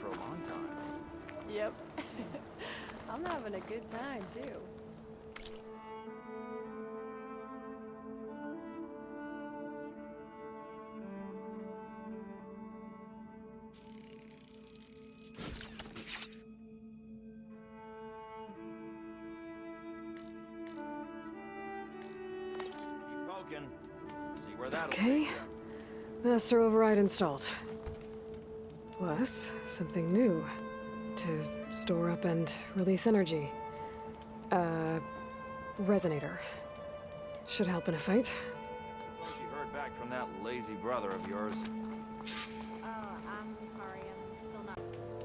for a long time. Yep. I'm having a good time, too. Keep poking. See where that'll Okay. take ya. Master override installed. Plus, something new. To store up and release energy. Resonator. Should help in a fight. Like you heard back from that lazy brother of yours. I'm sorry, I'm still not...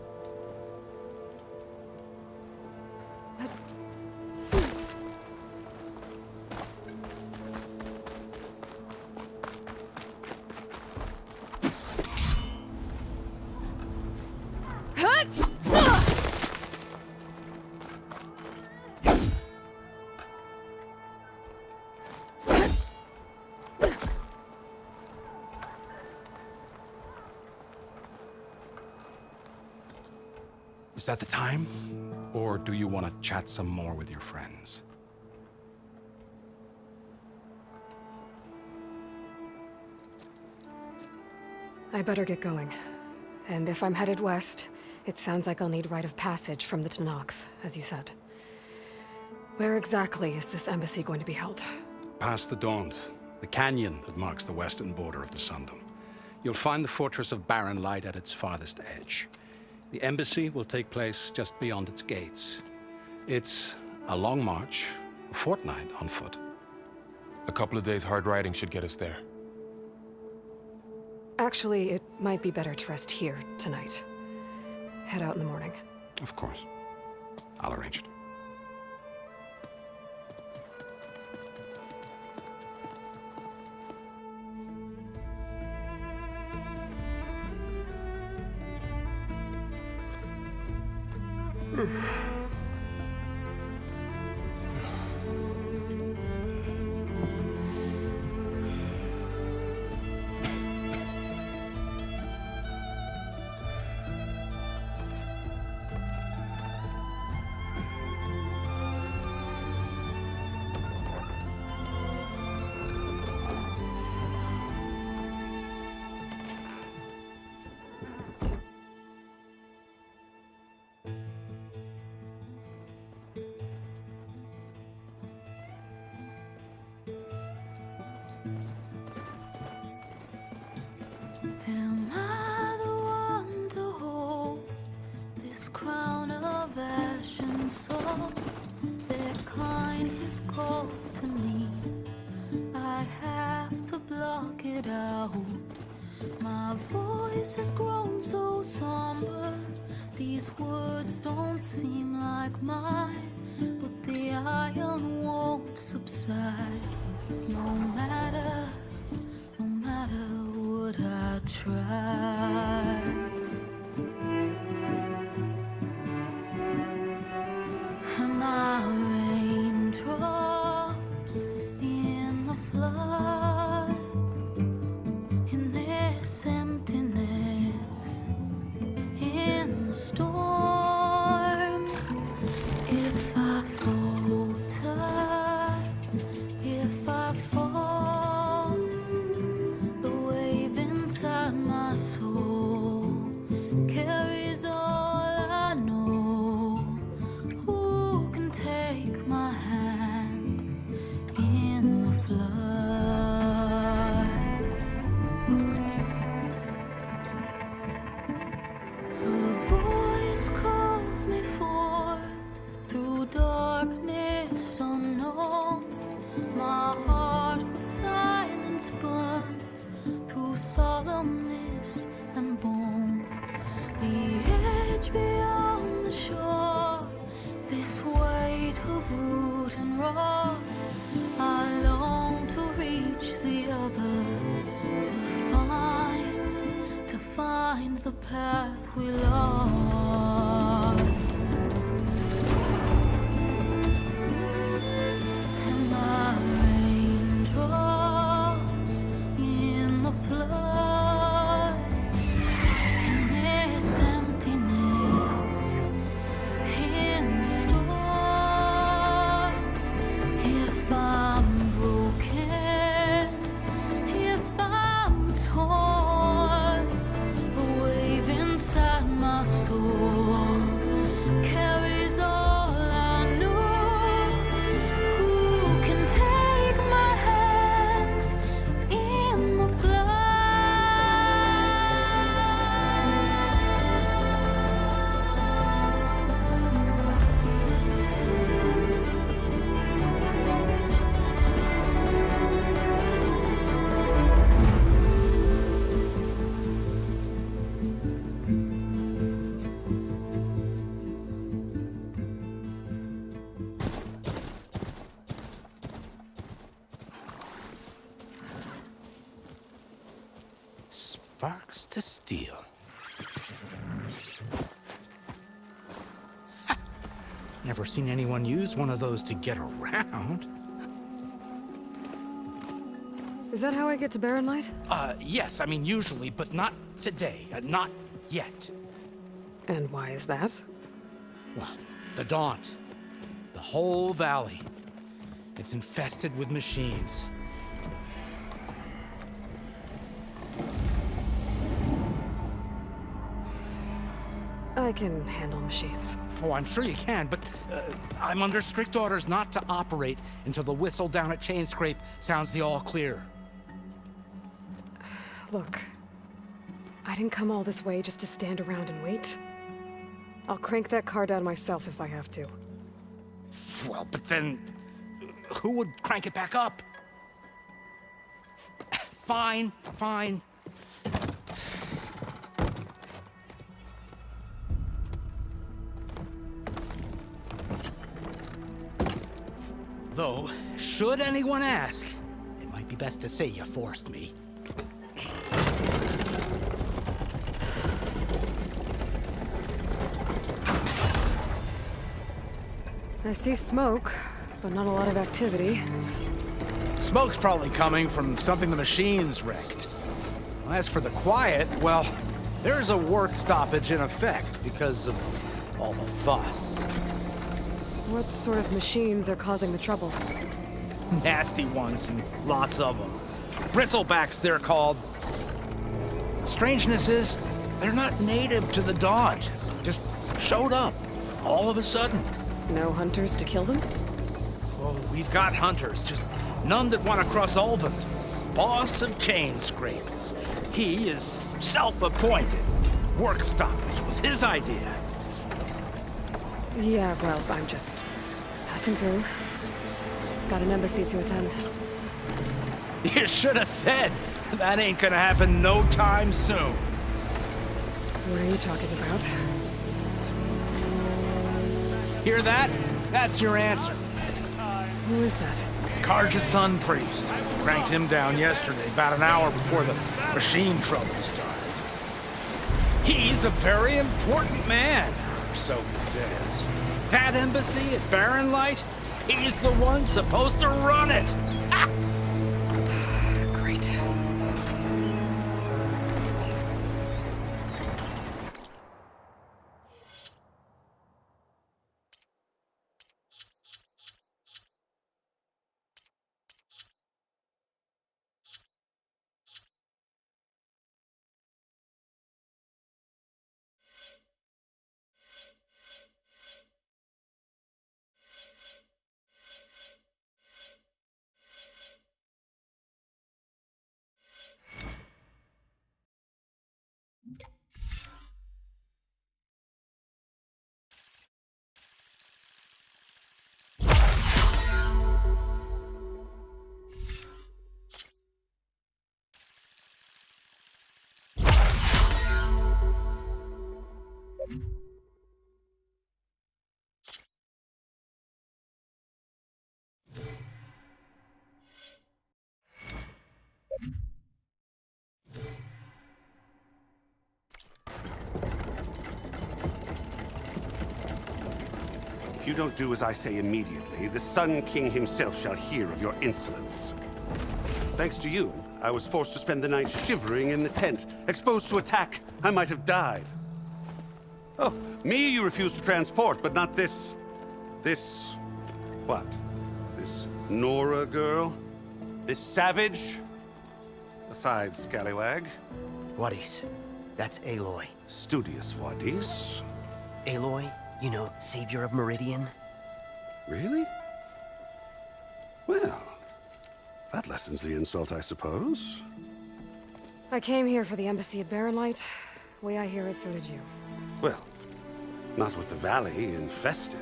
Is that the time? Or do you want to chat some more with your friends? I better get going. And if I'm headed west, it sounds like I'll need rite of passage from the Tenakth, as you said. Where exactly is this embassy going to be held? Past the Daunt, the canyon that marks the western border of the Sundom. You'll find the fortress of Barren Light at its farthest edge. The embassy will take place just beyond its gates. It's a long march, a fortnight on foot. A couple of days hard riding should get us there. Actually, it might be better to rest here tonight. Head out in the morning. Of course. I'll arrange it. Am I the one to hold this crown of ash and salt? Their kindness calls to me. I have to block it out. My voice has grown so somber. These words don't seem like mine, but the iron won't subside. No matter what I try. Am I raindrops in the flood? In this emptiness, in the storm. If I falter, if I fall, the wave inside my soul Sparks to steel. Never seen anyone use one of those to get around. Is that how I get to Barren Light? Yes, I mean usually, but not today. Not yet. And why is that? Well, the Daunt. The whole valley. It's infested with machines. I can handle machines. Oh, I'm sure you can, but I'm under strict orders not to operate until the whistle down at Chainscrape sounds the all clear. Look, I didn't come all this way just to stand around and wait. I'll crank that car down myself if I have to. Well, but then who would crank it back up? Fine, fine. Though, should anyone ask, it might be best to say you forced me. I see smoke, but not a lot of activity. Smoke's probably coming from something the machines wrecked. As for the quiet, well, there's a work stoppage in effect because of all the fuss. What sort of machines are causing the trouble? Nasty ones, and lots of them. Bristlebacks, they're called. The strangeness is, they're not native to the Daunt. Just showed up, all of a sudden. No hunters to kill them? Well, we've got hunters, just none that want to cross Ulvund. Boss of Chainscrape. He is self-appointed. Work stoppage was his idea. Yeah, well, I'm just passing through. Got an embassy to attend. You should have said. That ain't gonna happen no time soon. What are you talking about? Hear that? That's your answer. Who is that? Carja Sun Priest. Cranked him down yesterday, about an hour before the machine trouble started. He's a very important man, so he says. That embassy at Barren Light, he's the one supposed to run it. Great. If you don't do as I say immediately, the Sun King himself shall hear of your insolence. Thanks to you, I was forced to spend the night shivering in the tent. Exposed to attack, I might have died. Oh, me you refuse to transport, but not this... what? This Nora girl? This savage? Besides, scallywag. Wadis. That's Aloy. Studious Wadis. Aloy, you know, savior of Meridian. Really? Well, that lessens the insult, I suppose. I came here for the embassy at Barren Light. Way I hear it, so did you. Well, not with the valley infested.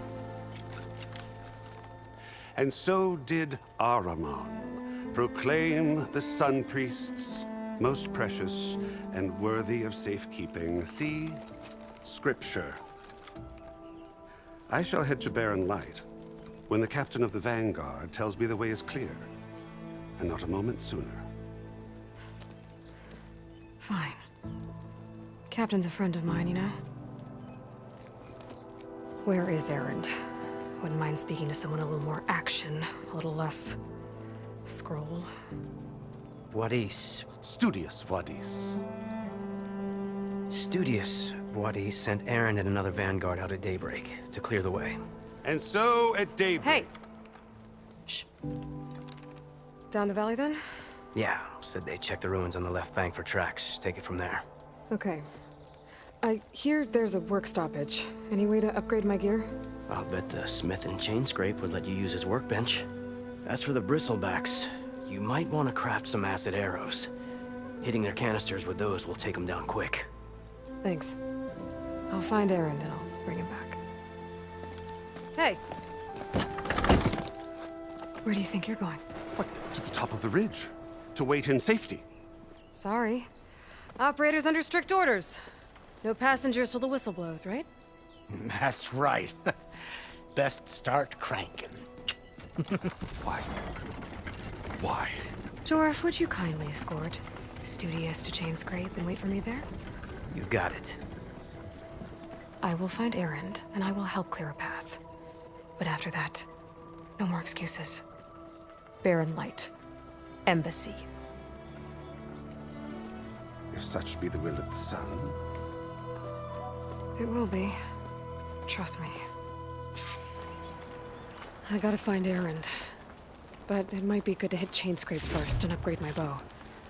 And so did Ahriman, proclaim the Sun Priests most precious and worthy of safekeeping. See? Scripture. I shall head to Barren Light when the captain of the Vanguard tells me the way is clear, and not a moment sooner. Fine. Captain's a friend of mine, you know? Where is Erend? Wouldn't mind speaking to someone a little more action, a little less... scroll. Wadis. Studious Wadis. Studious Wadis sent Erend and another vanguard out at daybreak to clear the way. And so, at daybreak... Hey! Shh. Down the valley, then? Yeah, said they checked the ruins on the left bank for tracks. Take it from there. Okay. I hear there's a work stoppage. Any way to upgrade my gear? I'll bet the smith and chain scrape would let you use his workbench. As for the bristlebacks, you might want to craft some acid arrows. Hitting their canisters with those will take them down quick. Thanks. I'll find Erend and I'll bring him back. Hey! Where do you think you're going? What? To the top of the ridge. To wait in safety. Sorry. Operator's under strict orders. No passengers till the whistle blows, right? That's right. Best start cranking. Why? Why? Jorf, would you kindly escort Studious to Chain Scrape and wait for me there? You got it. I will find Erend, and I will help clear a path. But after that, no more excuses. Barren Light. Embassy. If such be the will of the sun. It will be. Trust me. I gotta find Erend. But it might be good to hit Chain Scrape first and upgrade my bow.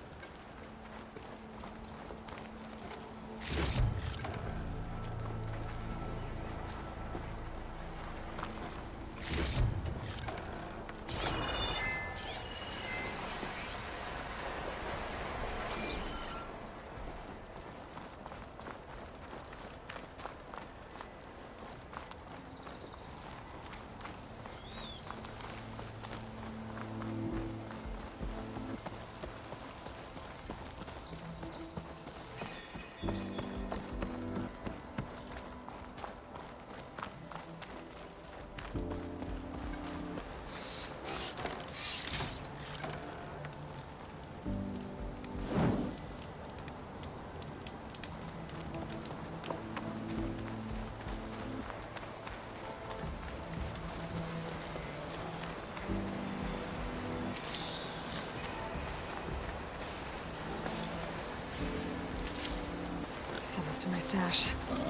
Send this to my stash.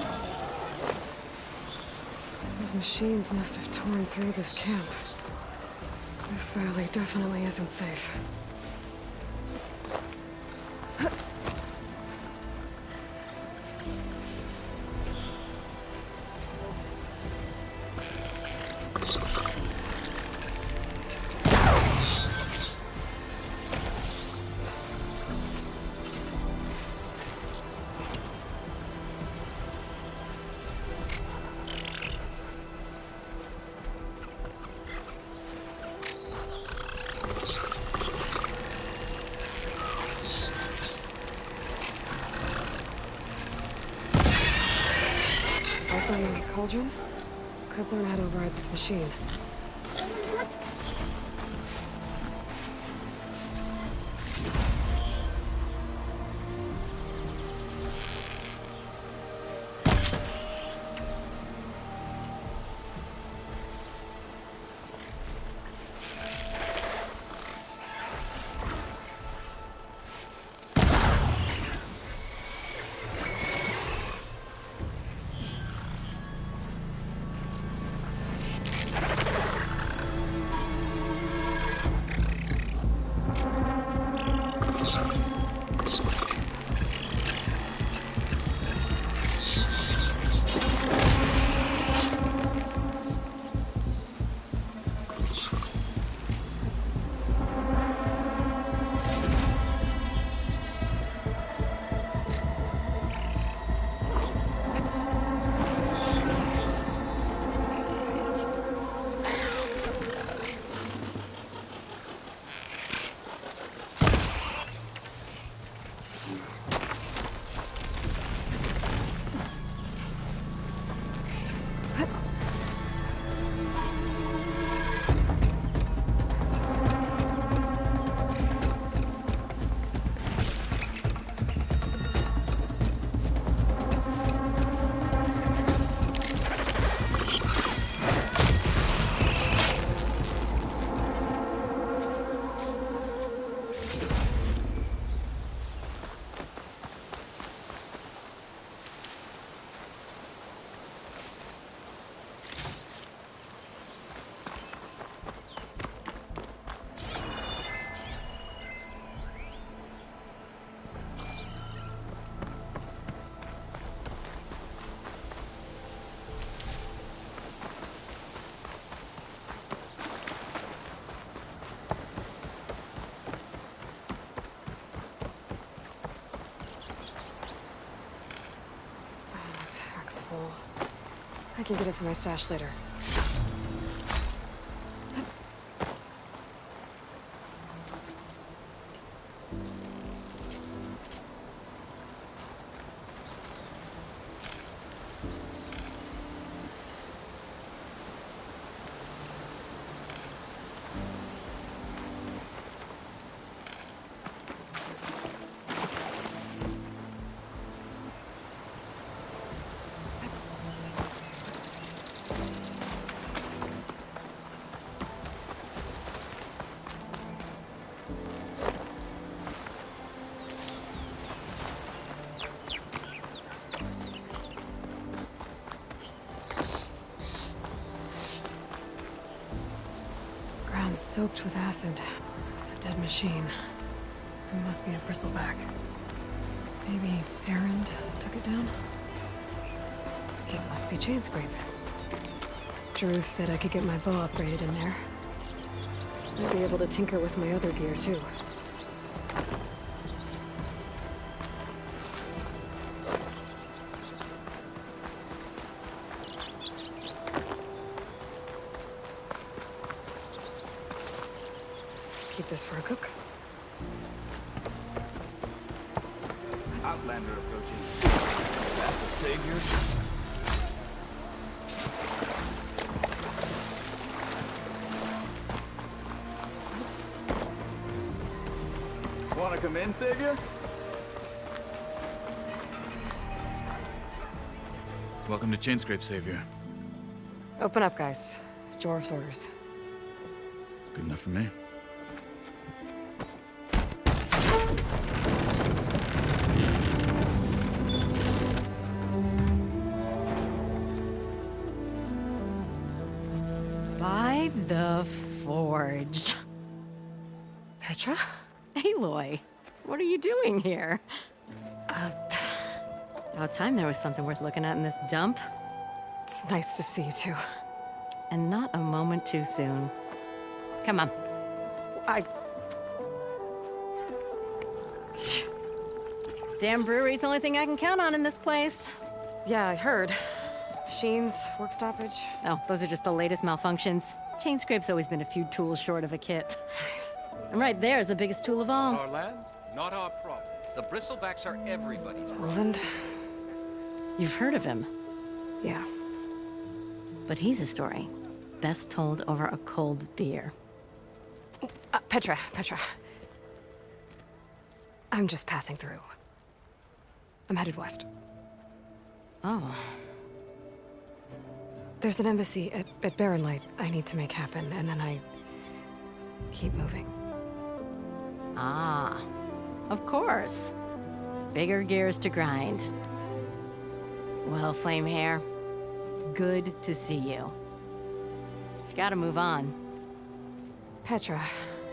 Those machines must have torn through this camp. This valley definitely isn't safe. Cauldron? Could learn how to override this machine. full. I can get it from my stash later. Soaked with acid. It's a dead machine. It must be a bristleback. Maybe Erend took it down? It must be Chainscrape. Jaruf said I could get my bow upgraded in there. I'll be able to tinker with my other gear, too. Keep this for a cook. Outlander approaching. That's the savior. Want to come in, savior? Welcome to Chainscrape, savior. Open up, guys. Jorv's orders. Good enough for me. By the Forge. Petra? Aloy, what are you doing here? About time there was something worth looking at in this dump. It's nice to see you, too. And not a moment too soon. Come on. Damn brewery's the only thing I can count on in this place. Yeah, I heard. Machines, work stoppage. Oh, those are just the latest malfunctions. Chainscrape's always been a few tools short of a kit. And right there is the biggest tool of all. Our land, not our problem. The bristlebacks are everybody's problem. Roland? You've heard of him, Yeah. but he's a story best told over a cold beer. Petra. I'm just passing through. I'm headed west. Oh, There's an embassy at Barren Light I need to make happen, and then I keep moving. ah, of course. Bigger gears to grind. Well, Flamehair, good to see you. You've got to move on. Petra.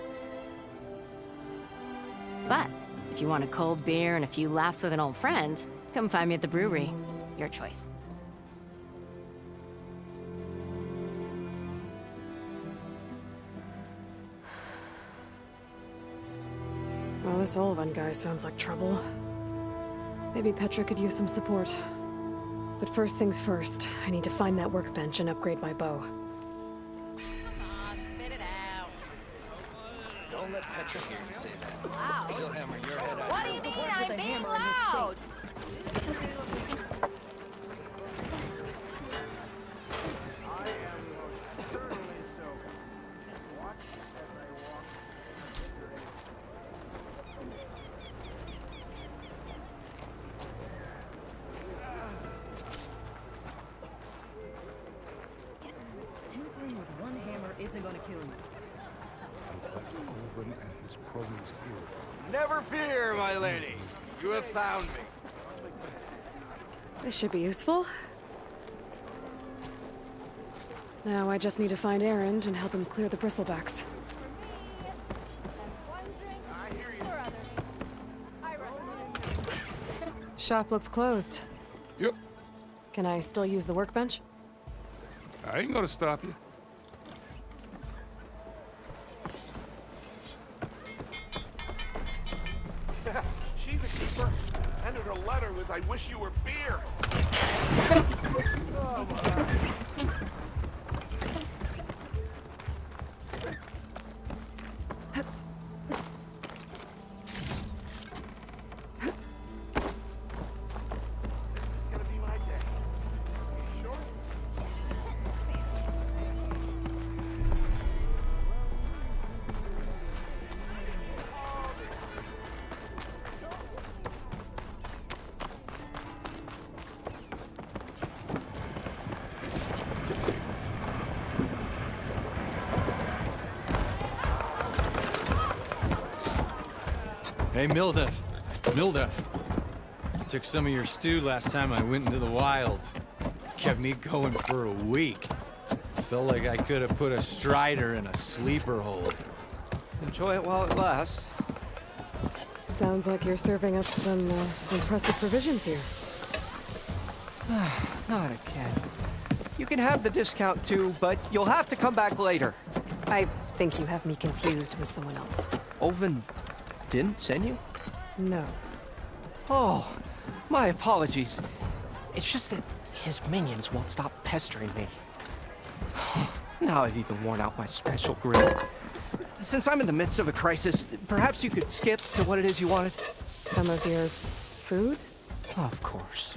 But if you want a cold beer and a few laughs with an old friend, come find me at the brewery. Your choice. Well, this Olvan guy sounds like trouble. Maybe Petra could use some support. But first things first, I need to find that workbench and upgrade my bow. Don't let Petra hear you say that. She'll hammer your head out. What do you mean I'm being loud? Tinkering with one hammer isn't gonna kill you. Never fear, my lady. You have found me. This should be useful. Now I just need to find Erend and help him clear the bristlebacks. Shop looks closed. Yep. Can I still use the workbench? I ain't gonna stop you. She's a keeper, and it'll letter with "I wish you were beer." Hey, Mildef. Mildef. Took some of your stew last time I went into the wilds. Kept me going for a week. Felt like I could have put a strider in a sleeper hold. Enjoy it while it lasts. Sounds like you're serving up some impressive provisions here. Not again. You can have the discount too, but you'll have to come back later. I think you have me confused with someone else. Olvin didn't send you? No. Oh, my apologies. It's just that his minions won't stop pestering me. Now I've even worn out my special grill. Since I'm in the midst of a crisis, perhaps you could skip to what it is you wanted? Some of your food? Of course.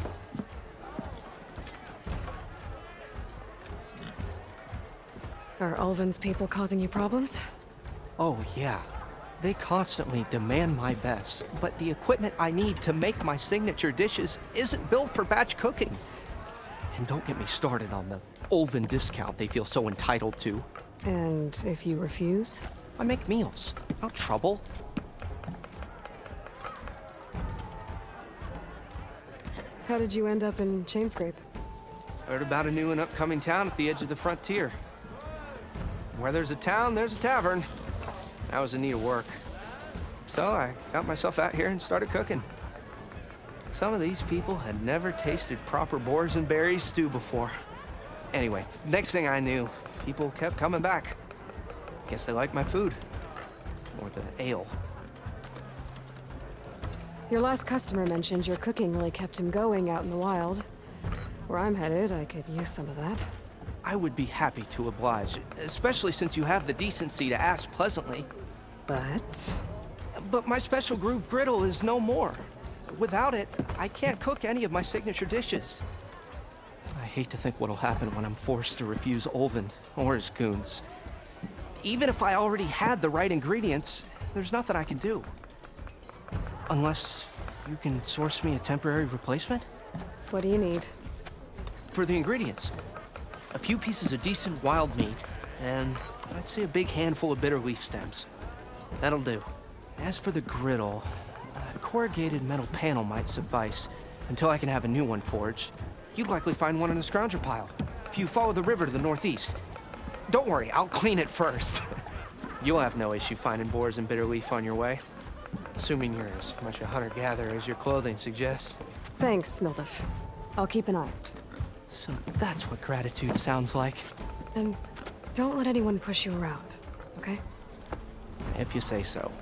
Are Ulvin's people causing you problems? Oh, yeah. They constantly demand my best, but the equipment I need to make my signature dishes isn't built for batch cooking. And don't get me started on the Ulvin discount they feel so entitled to. And if you refuse? I make meals, not trouble. How did you end up in Chainscrape? Heard about a new and upcoming town at the edge of the frontier. Where there's a town, there's a tavern. I was in need of work. So I got myself out here and started cooking. Some of these people had never tasted proper boars and berries stew before. Anyway, next thing I knew, people kept coming back. Guess they liked my food. Or the ale. Your last customer mentioned your cooking really kept him going out in the wild. Where I'm headed, I could use some of that. I would be happy to oblige, especially since you have the decency to ask pleasantly. But my special groove griddle is no more. Without it, I can't cook any of my signature dishes. I hate to think what'll happen when I'm forced to refuse Ulvin or his goons. Even if I already had the right ingredients, there's nothing I can do. Unless you can source me a temporary replacement? What do you need? For the ingredients, a few pieces of decent wild meat, and I'd say a big handful of bitter leaf stems. That'll do. As for the griddle, a corrugated metal panel might suffice until I can have a new one forged. You'd likely find one in a scrounger pile, if you follow the river to the northeast. Don't worry, I'll clean it first. You'll have no issue finding boars and bitter leaf on your way. Assuming you're as much a hunter-gatherer as your clothing suggests. Thanks, Mildef. I'll keep an eye out. So that's what gratitude sounds like. And don't let anyone push you around, okay? If you say so.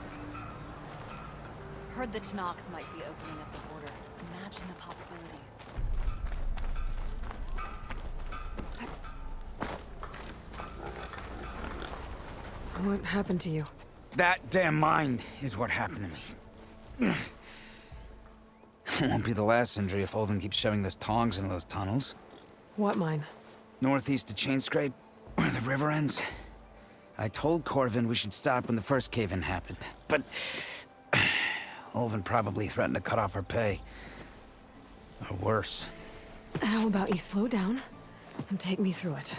Heard the Tenakth might be opening up the border. Imagine the possibilities. What happened to you? That damn mine is what happened to me. It won't be the last injury if Ulvin keeps shoving those tongs into those tunnels. What mine? Northeast of Chainscrape, where the river ends. I told Corvin we should stop when the first cave-in happened, but Ulvin probably threatened to cut off our pay. Or worse. How about you slow down and take me through it?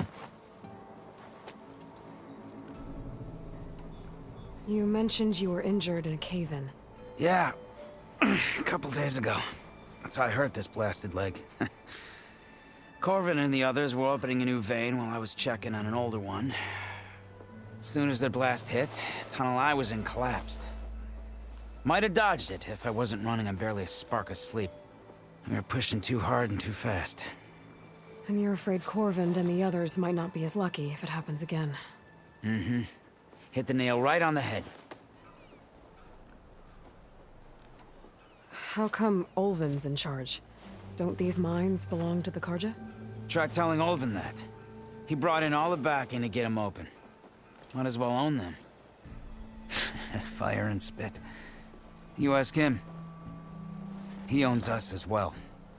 You mentioned you were injured in a cave-in. Yeah, a couple days ago. That's how I hurt this blasted leg. Corvin and the others were opening a new vein while I was checking on an older one. As soon as their blast hit, the tunnel I was in collapsed. Might have dodged it if I wasn't running on barely a spark of sleep. We were pushing too hard and too fast. And you're afraid Corvin and the others might not be as lucky if it happens again. Mm-hmm. Hit the nail right on the head. How come Ulvin's in charge? Don't these mines belong to the Carja? Try telling Ulvin that. He brought in all the backing to get them open. Might as well own them. Fire and spit. You ask him. He owns us as well.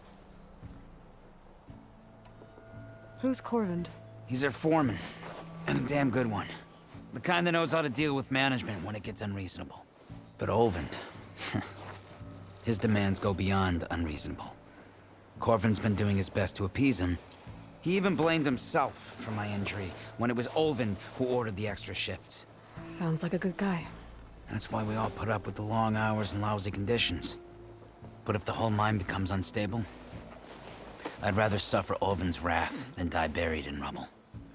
Who's Corvin? He's their foreman. And a damn good one. The kind that knows how to deal with management when it gets unreasonable. But Ulvin... his demands go beyond unreasonable. Corvin's been doing his best to appease him. He even blamed himself for my injury when it was Ulvin who ordered the extra shifts. Sounds like a good guy. That's why we all put up with the long hours and lousy conditions. But if the whole mine becomes unstable, I'd rather suffer Ulvin's wrath than die buried in rubble.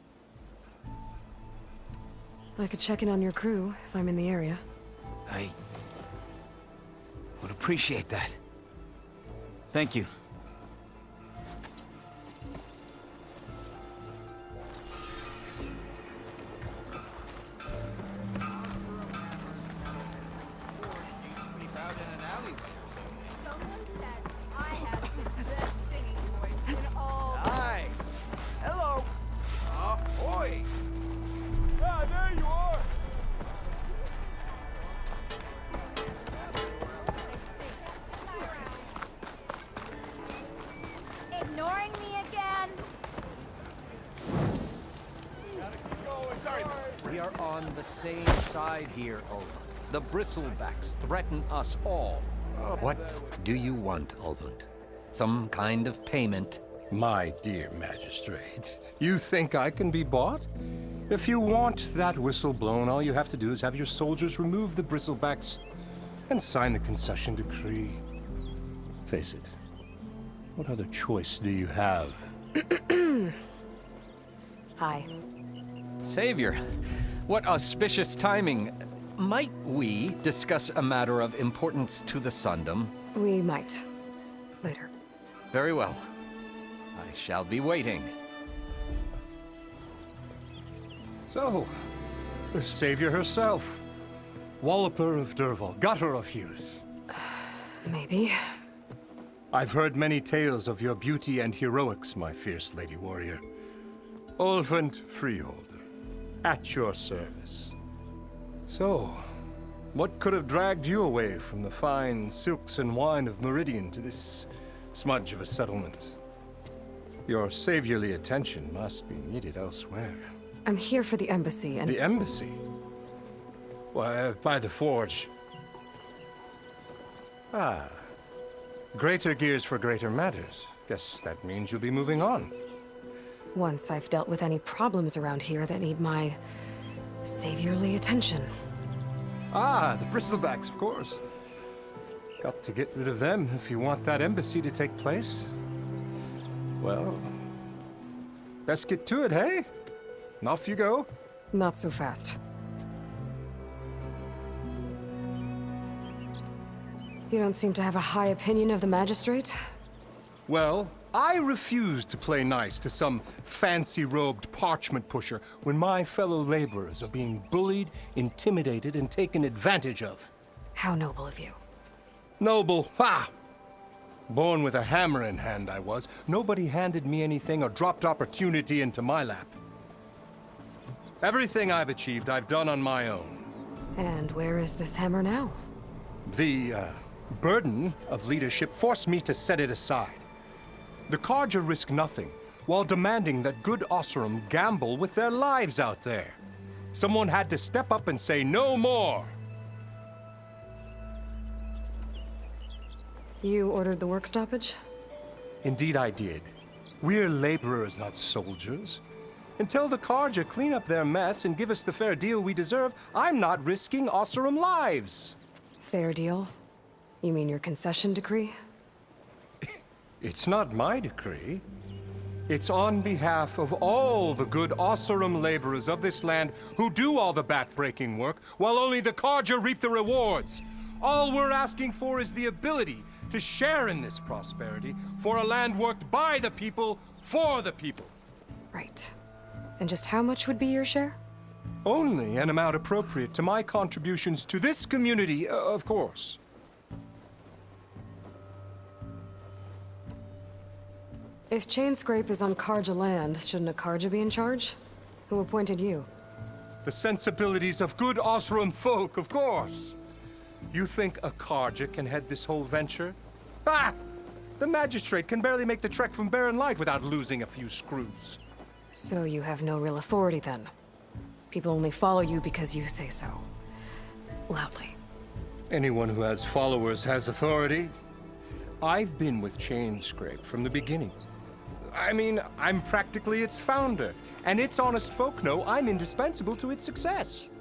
I could check in on your crew if I'm in the area. I would appreciate that. Thank you. Hi. Hello. Ahoy. Ah, there you are. Ignoring me again? We are on the same side here, Ulvin. The Bristlebacks threaten us all. What do you want, Ulvin? Some kind of payment? My dear magistrate, you think I can be bought? If you want that whistle blown, all you have to do is have your soldiers remove the Bristlebacks and sign the concession decree. Face it, what other choice do you have? Hi. Savior, what auspicious timing. Might we discuss a matter of importance to the Sundom? We might. Later. Very well. I shall be waiting. So, the Savior herself. Walloper of Derval, Gutter of Hughes. Maybe. I've heard many tales of your beauty and heroics, my fierce lady warrior. Ulvin Freeholder, at your service. So, what could have dragged you away from the fine silks and wine of Meridian to this smudge of a settlement? Your saviorly attention must be needed elsewhere. I'm here for the embassy and... The embassy? Why, by the forge. Ah. Greater gears for greater matters. Guess that means you'll be moving on. Once I've dealt with any problems around here that need my... saviorly attention. Ah, the Bristlebacks, of course. Got to get rid of them if you want that embassy to take place. Well, let's get to it, hey? And off you go. Not so fast. You don't seem to have a high opinion of the Magistrate? Well, I refuse to play nice to some fancy-robed parchment pusher when my fellow laborers are being bullied, intimidated, and taken advantage of. How noble of you. Noble? Ha! Born with a hammer in hand, I was. Nobody handed me anything or dropped opportunity into my lap. Everything I've achieved, I've done on my own. And where is this hammer now? The burden of leadership forced me to set it aside. The Carja risk nothing, while demanding that good Oseram gamble with their lives out there. Someone had to step up and say no more. You ordered the work stoppage? Indeed I did. We're laborers, not soldiers. Until the Carja clean up their mess and give us the fair deal we deserve, I'm not risking Oseram lives. Fair deal? You mean your concession decree? It's not my decree. It's on behalf of all the good Oseram laborers of this land who do all the back-breaking work, while only the Carja reap the rewards. All we're asking for is the ability to share in this prosperity for a land worked by the people, for the people. Right. And just how much would be your share? Only an amount appropriate to my contributions to this community, of course. If Chainscrape is on Carja land, shouldn't a Carja be in charge? Who appointed you? The sensibilities of good Oseram folk, of course. You think a Carja can head this whole venture? Ah! The magistrate can barely make the trek from Barren Light without losing a few screws. So you have no real authority then? People only follow you because you say so. Loudly. Anyone who has followers has authority. I've been with Chainscrape from the beginning. I mean, I'm practically its founder, and its honest folk know I'm indispensable to its success.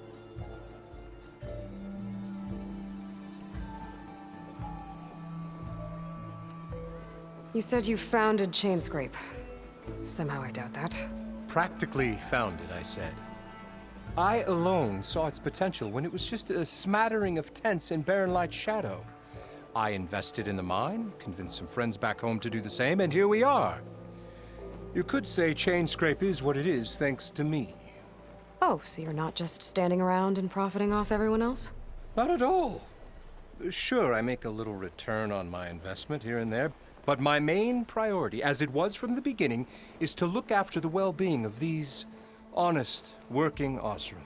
You said you founded Chainscrape. Somehow I doubt that. Practically founded, I said. I alone saw its potential when it was just a smattering of tents in Barren Light's shadow. I invested in the mine, convinced some friends back home to do the same, and here we are. You could say Chainscrape is what it is thanks to me. Oh, so you're not just standing around and profiting off everyone else? Not at all. Sure, I make a little return on my investment here and there, but my main priority, as it was from the beginning, is to look after the well-being of these honest, working Oseram.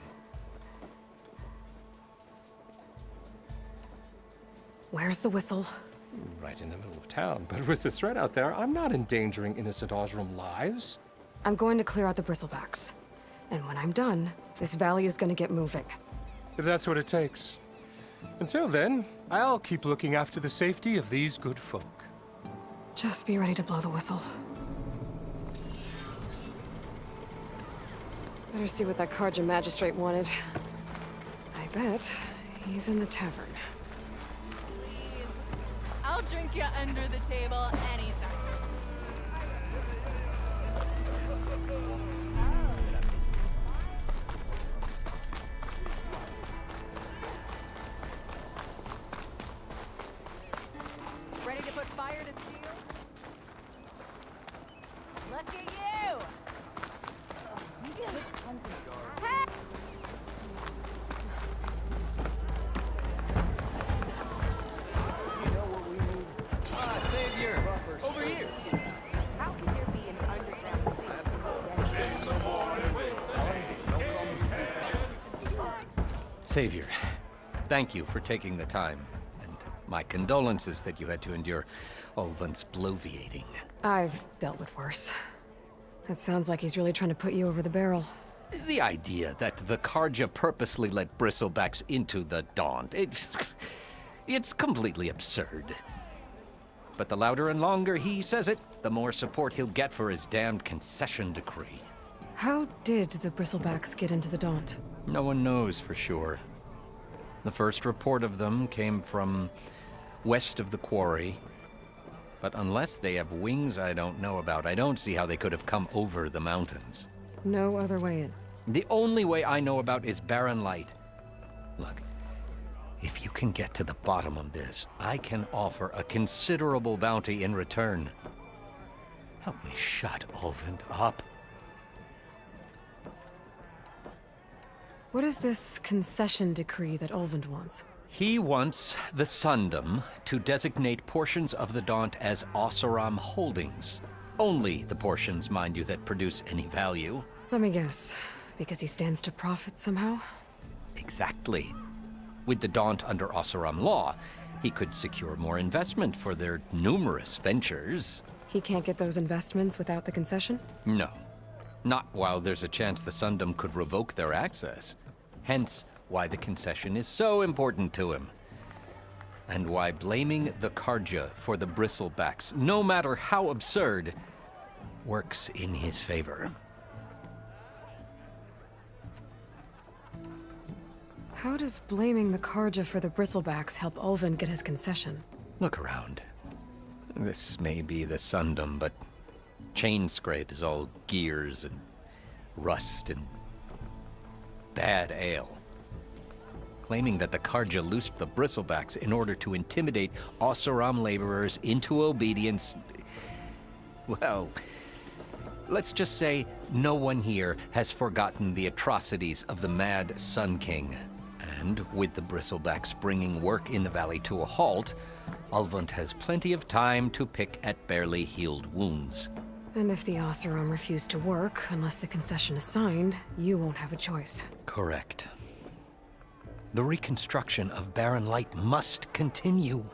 Where's the whistle? Right in the middle of town, but with the threat out there, I'm not endangering innocent Oseram lives. I'm going to clear out the bristlebacks. And when I'm done, this valley is gonna get moving. If that's what it takes. Until then, I'll keep looking after the safety of these good folk. Just be ready to blow the whistle. Better see what that Carja magistrate wanted. I bet he's in the tavern. I'll drink you under the table anytime. Ready to put fire to steel? Look at you! Savior! Over here! How can there be an underground Savior, thank you for taking the time. And my condolences that you had to endure Ulvund's bloviating. I've dealt with worse. It sounds like he's really trying to put you over the barrel. The idea that the Carja purposely let bristlebacks into the Daunt, it's completely absurd. But the louder and longer he says it, the more support he'll get for his damned concession decree. How did the bristlebacks get into the Daunt? No one knows for sure. The first report of them came from west of the quarry. But unless they have wings I don't know about, I don't see how they could have come over the mountains. No other way in. The only way I know about is Barren Light. Look, if you can get to the bottom of this, I can offer a considerable bounty in return. Help me shut Ulvund up. What is this concession decree that Ulvund wants? He wants the Sundom to designate portions of the Daunt as Oseram holdings. Only the portions, mind you, that produce any value. Let me guess. Because he stands to profit somehow? Exactly. With the Daunt under Oseram law, he could secure more investment for their numerous ventures. He can't get those investments without the concession? No. Not while there's a chance the Sundom could revoke their access. Hence, why the concession is so important to him. And why blaming the Carja for the Bristlebacks, no matter how absurd, works in his favor. How does blaming the Carja for the Bristlebacks help Ulvund get his concession? Look around. This may be the Sundom, but Chainscrape is all gears and rust and bad ale. Claiming that the Carja loosed the Bristlebacks in order to intimidate Oseram laborers into obedience. Well, let's just say no one here has forgotten the atrocities of the Mad Sun King. And with the Bristlebacks bringing work in the valley to a halt, Ulvund has plenty of time to pick at barely healed wounds. And if the Oseram refuse to work, unless the concession is signed, you won't have a choice. Correct. The reconstruction of Barren Light must continue.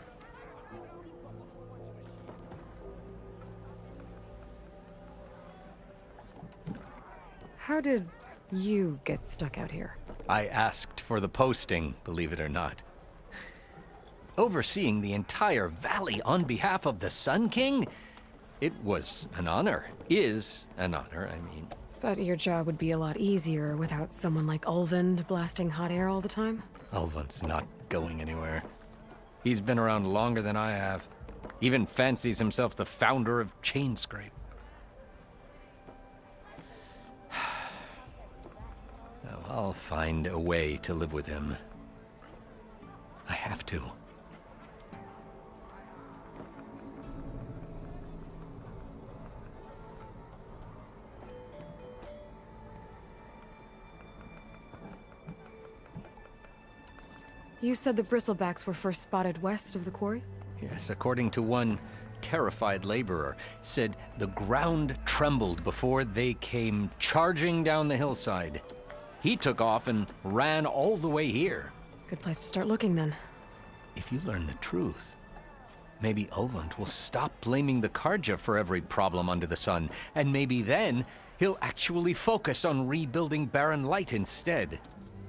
How did you get stuck out here? I asked for the posting, believe it or not. Overseeing the entire valley on behalf of the Sun King? It was an honor. Is an honor, I mean. But your job would be a lot easier without someone like Ulvund blasting hot air all the time? Ulvund's not going anywhere. He's been around longer than I have. Even fancies himself the founder of Chainscrape. I'll find a way to live with him. I have to. You said the Bristlebacks were first spotted west of the quarry? Yes, according to one terrified laborer, said the ground trembled before they came charging down the hillside. He took off and ran all the way here. Good place to start looking, then. If you learn the truth, maybe Ulvund will stop blaming the Carja for every problem under the sun, and maybe then he'll actually focus on rebuilding Barren Light instead.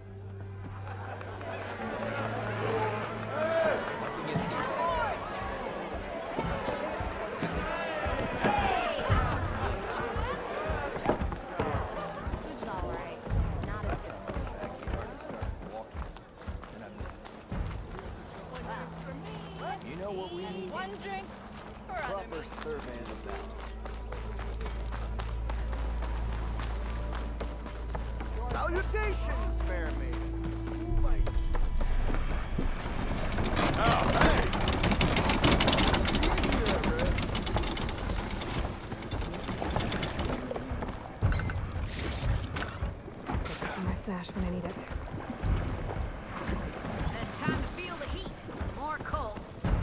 One drink for other Salutations, fair maiden. Oh, hey! My stash when I need it. It's time to feel the heat. More coal.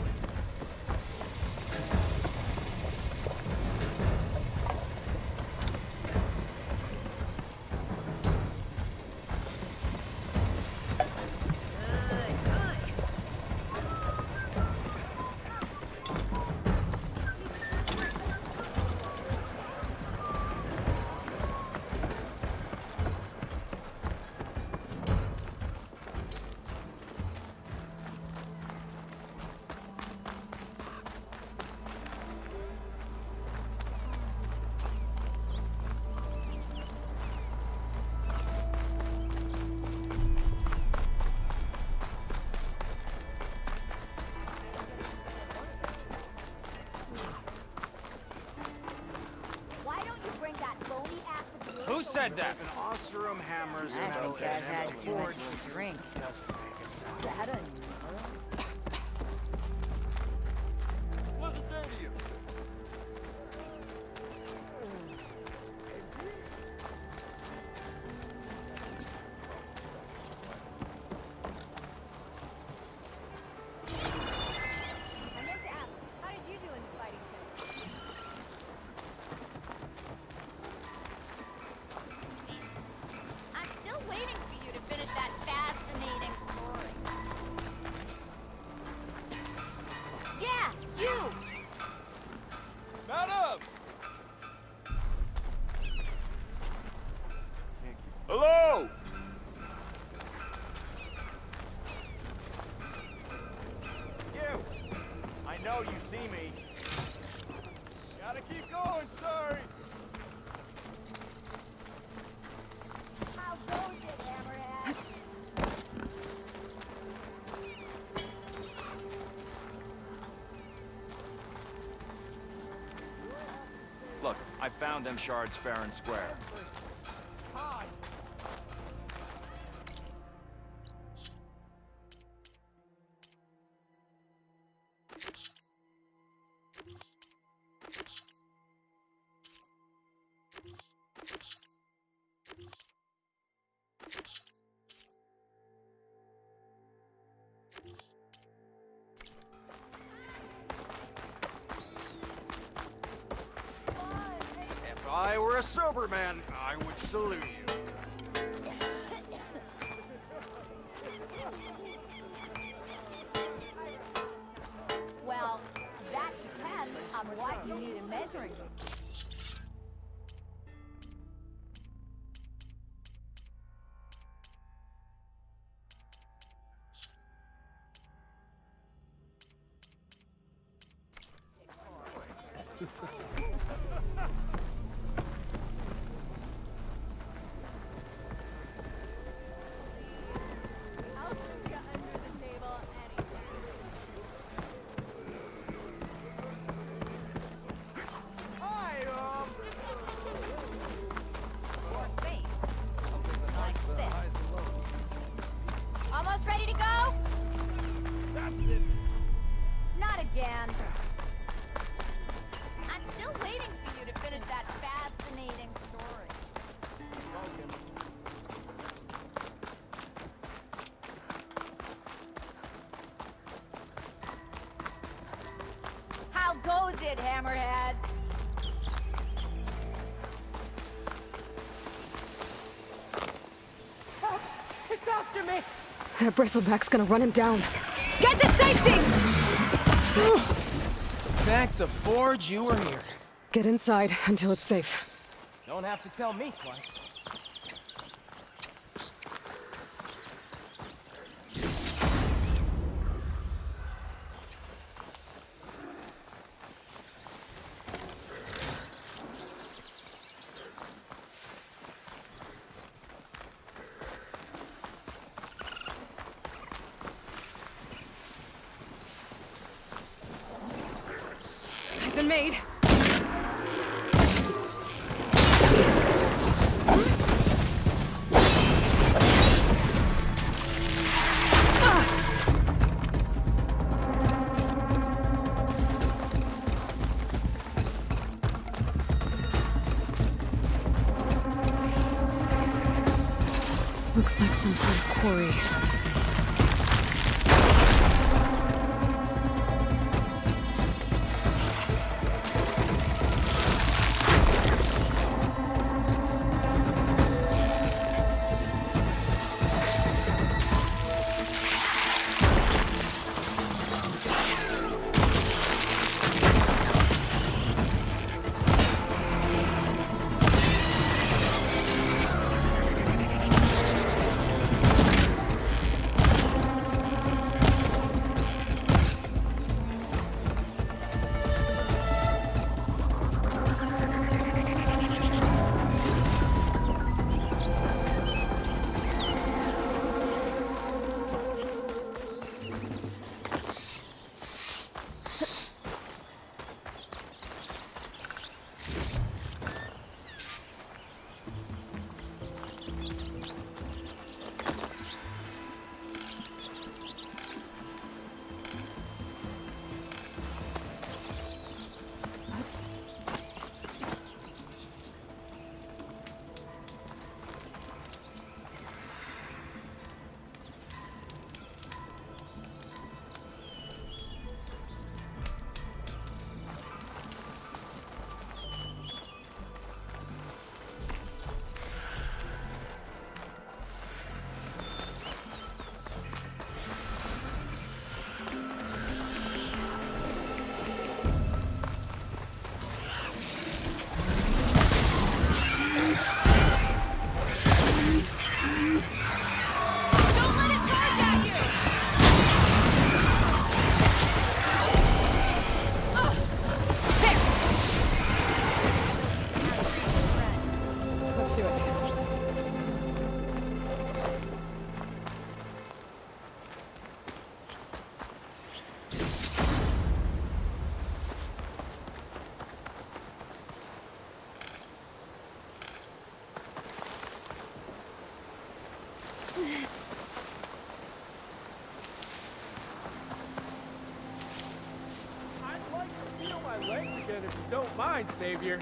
Who said that? An Oseram hammers I metal think I've had and too much forge to drink. doesn't make a sound. That a Wasn't there to you? I meant to ask, how did you do in the fighting pit? Keep going, sorry. How goes it, Hammerhead? Look, I found them shards fair and square. If I were a sober man, I would salute you. Well, that depends on what you need in measuring. I'll put you under the table Hi, Your face. Like this. Almost ready to go? That's it. Not again. I'm still waiting for you to finish that fascinating story. How goes it, Hammerhead? It's after me! That bristleback's gonna run him down. Get to safety! Thank the forge you were here. Get inside until it's safe. Don't have to tell me twice. I've been made. Looks like some sort of quarry. Fine, Savior.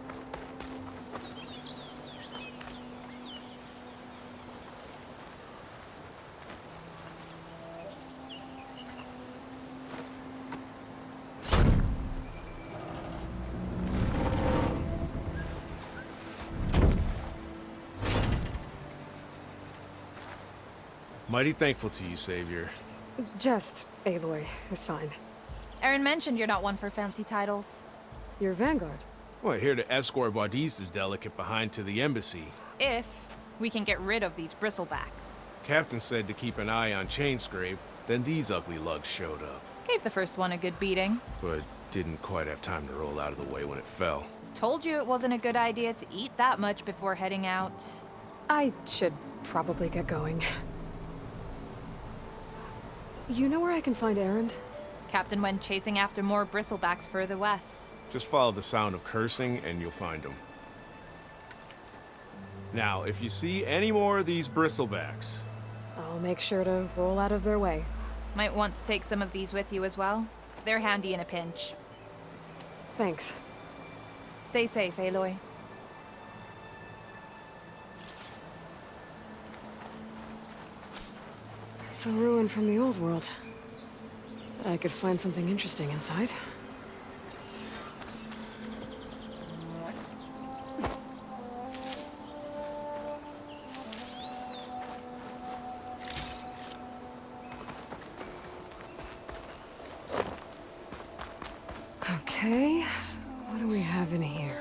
Mighty thankful to you, Savior. Just Aloy is fine. Aaron mentioned you're not one for fancy titles. You're Vanguard. Well, here to escort Wadis's delegate behind to the embassy. If we can get rid of these bristlebacks. Captain said to keep an eye on Chainscrape, then these ugly lugs showed up. Gave the first one a good beating. But didn't quite have time to roll out of the way when it fell. Told you it wasn't a good idea to eat that much before heading out. I should probably get going. You know where I can find Erend? Captain went chasing after more bristlebacks further west. Just follow the sound of cursing and you'll find them. Now, if you see any more of these bristlebacks... I'll make sure to roll out of their way. Might want to take some of these with you as well. They're handy in a pinch. Thanks. Stay safe, Aloy. It's a ruin from the old world. But I could find something interesting inside. Okay, what do we have in here?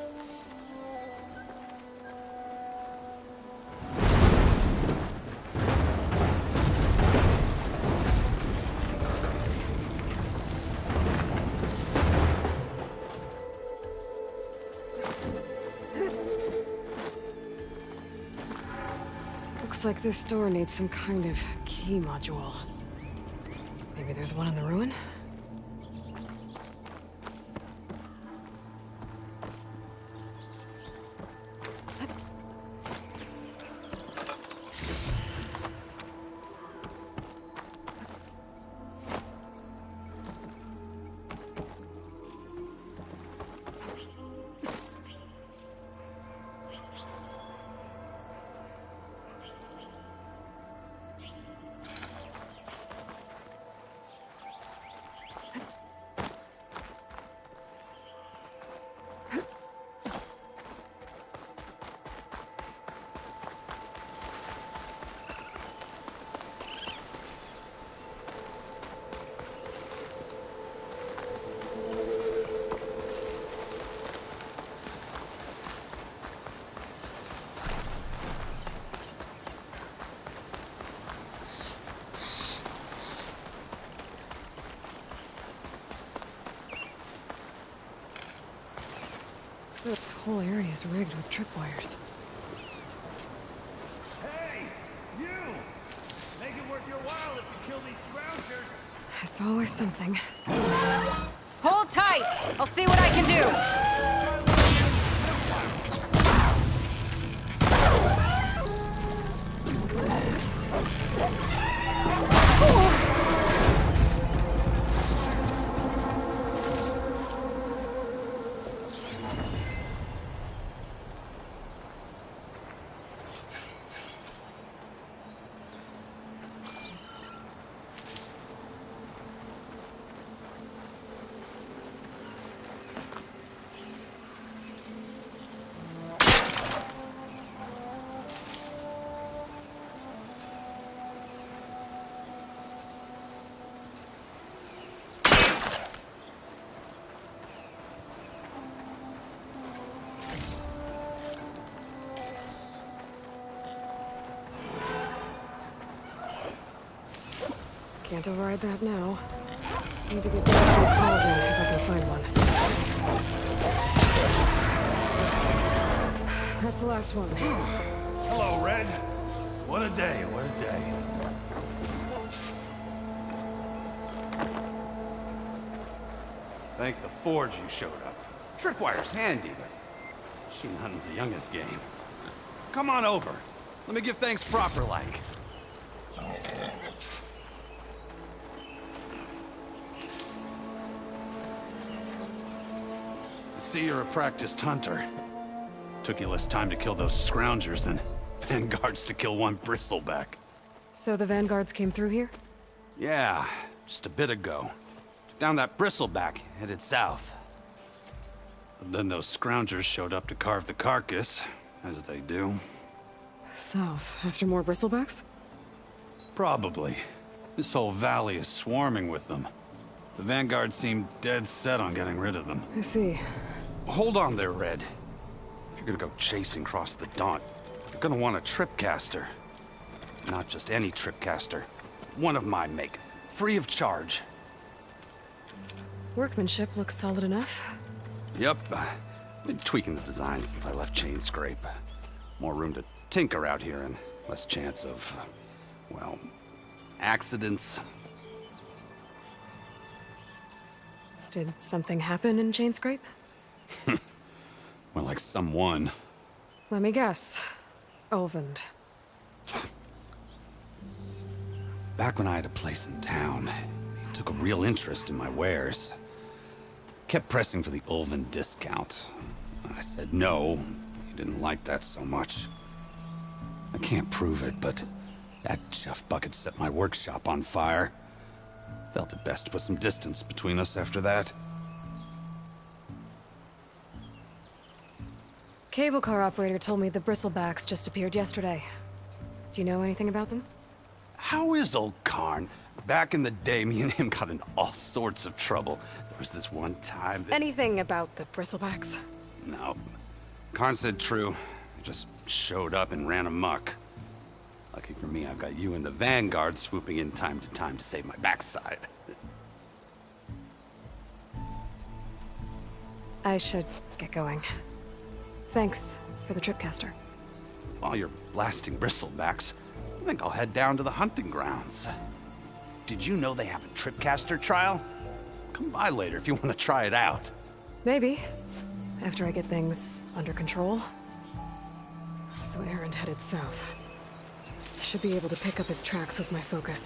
Looks like this door needs some kind of key module. Maybe there's one in the ruin? This whole area is rigged with tripwires. Hey! You! Make it worth your while if you kill these scroungers! It's always something. Hold tight! I'll see what I can do! Can't override that now. Need to get down to the cauldron if I can find one. That's the last one. Hello, Red. What a day, what a day. Thank the Forge you showed up. Tripwire's handy, but machine hunting's a youngin's game. Come on over. Let me give thanks proper-like. see you're a practiced hunter. Took you less time to kill those scroungers than vanguards to kill one bristleback. So the vanguards came through here? Yeah, just a bit ago. Down that bristleback, headed south. But then those scroungers showed up to carve the carcass, as they do. South, after more bristlebacks? Probably. This whole valley is swarming with them. The vanguard seemed dead set on getting rid of them. I see. Hold on there, Red. If you're gonna go chasing across the Daunt, you're gonna want a tripcaster. Not just any tripcaster. One of my make. Free of charge. Workmanship looks solid enough. Yep. Been tweaking the design since I left Chainscrape. More room to tinker out here and less chance of, well, accidents. Did something happen in Chainscrape? Well, like someone. Let me guess. Ulvund. Back when I had a place in town, he took a real interest in my wares. Kept pressing for the Ulvund discount. I said no. He didn't like that so much. I can't prove it, but that chuff bucket set my workshop on fire. Felt it best to put some distance between us after that. Cable car operator told me the bristlebacks just appeared yesterday. Do you know anything about them? How is old Karn? Back in the day, me and him got in all sorts of trouble. There was this one time that... Anything about the bristlebacks? No. Karn said true. They just showed up and ran amok. Lucky for me, I've got you and the Vanguard swooping in time to save my backside. I should get going. Thanks for the tripcaster. While you're blasting bristlebacks, I think I'll head down to the hunting grounds. Did you know they have a tripcaster trial? Come by later if you want to try it out. Maybe. After I get things under control. So Erend headed south. I should be able to pick up his tracks with my focus.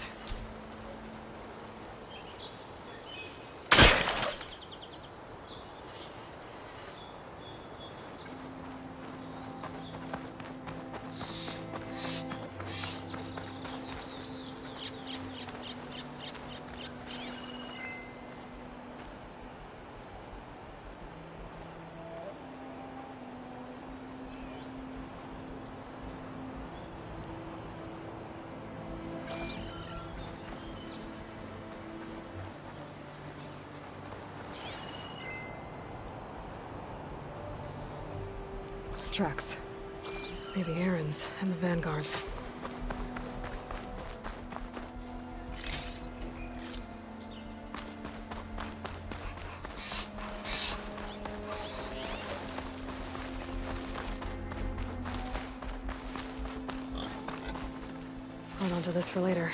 Tracks. Maybe Erend's and the Vanguard's. Hold on to this for later.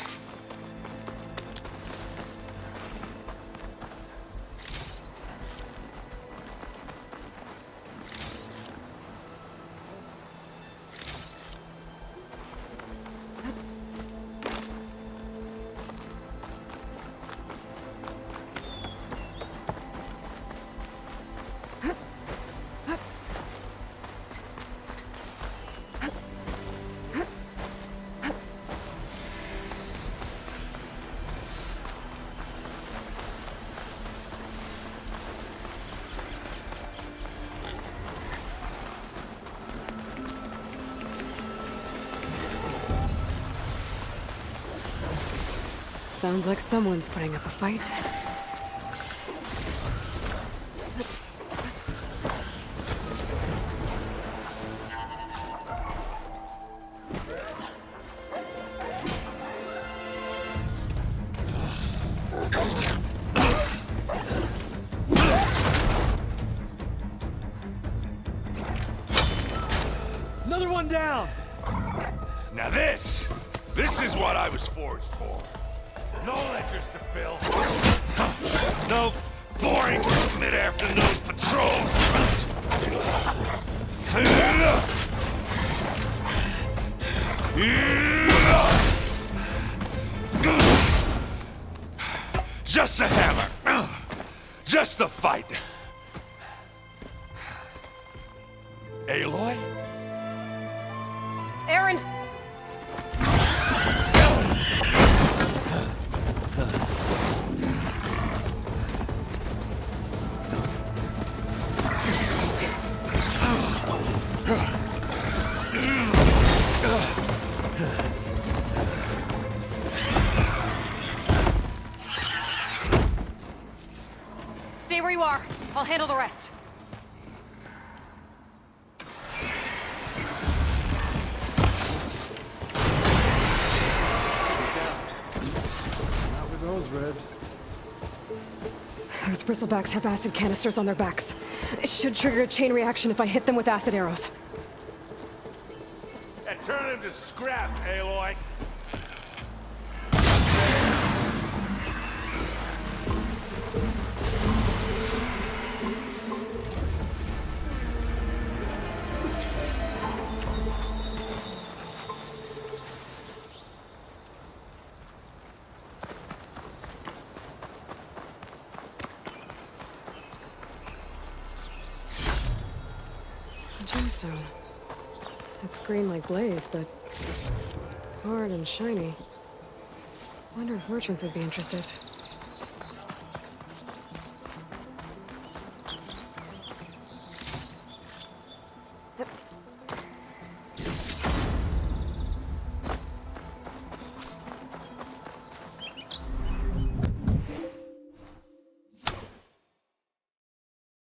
Sounds like someone's putting up a fight. Another one down! Now this is what I was forged for. No ledgers to fill. No boring mid-afternoon patrols. Just a hammer. Just the fight. Aloy? Erend! Stay where you are. I'll handle the rest. Not with those ribs. Those bristlebacks have acid canisters on their backs. It should trigger a chain reaction if I hit them with acid arrows. And turn him to scrap, Aloy. A gemstone. It's green like blaze, but it's hard and shiny. Wonder if merchants would be interested.